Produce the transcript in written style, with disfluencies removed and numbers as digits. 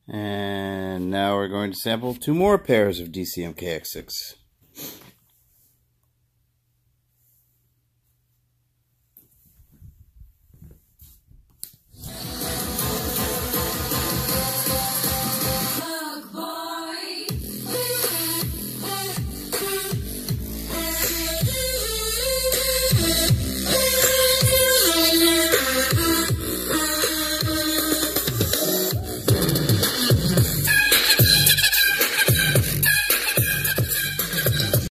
And now we're going to sample two more pairs of DCM KX6.